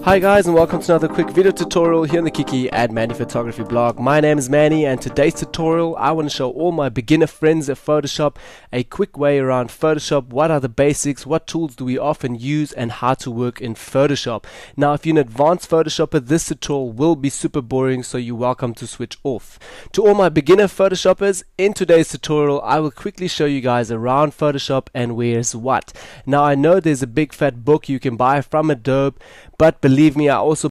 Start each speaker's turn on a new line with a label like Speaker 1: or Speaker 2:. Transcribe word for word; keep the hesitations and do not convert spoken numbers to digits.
Speaker 1: Hi guys, and welcome to another quick video tutorial here on the Kiki at Manny Photography blog. My name is Manny, and today's tutorial I want to show all my beginner friends at Photoshop a quick way around Photoshop. What are the basics, what tools do we often use, and how to work in Photoshop. Now if you're an advanced Photoshopper, this tutorial will be super boring, so you're welcome to switch off. To all my beginner Photoshoppers, in today's tutorial I will quickly show you guys around Photoshop and where's what. Now I know there's a big fat book you can buy from Adobe, but believe me, I also